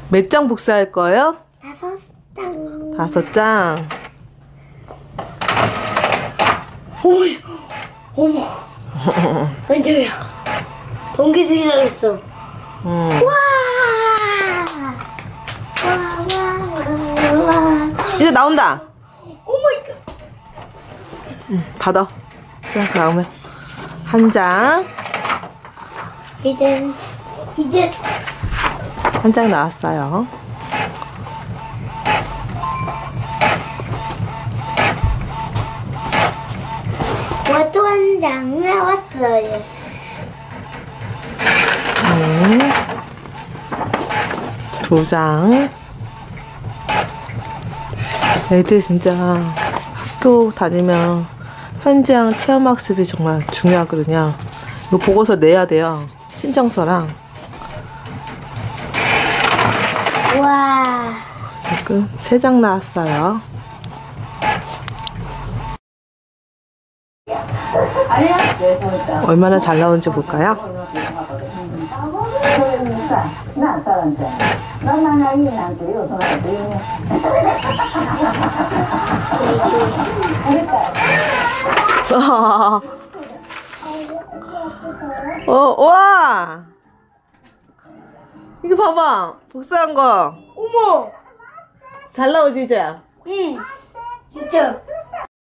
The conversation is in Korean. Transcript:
몇 장 복사할 거예요? 5장. 5장. 어머. 깜짝이야. 번개색이라 했어. 와. 이제 나온다. 오 마이 갓. 받아. 자, 나오면 한 장. 이제 한 장 나왔어요. 또 한 장 나왔어요. 2장. 애들 진짜 학교 다니면 현장 체험학습이 정말 중요하거든요. 이거 보고서 내야 돼요. 신청서랑. 와. 지금 3장 나왔어요. 얼마나 잘 나오는지 볼까요? 와! 이거 봐봐. 복사한 거. 어머. 잘 나오지, 이제? 응. 진짜.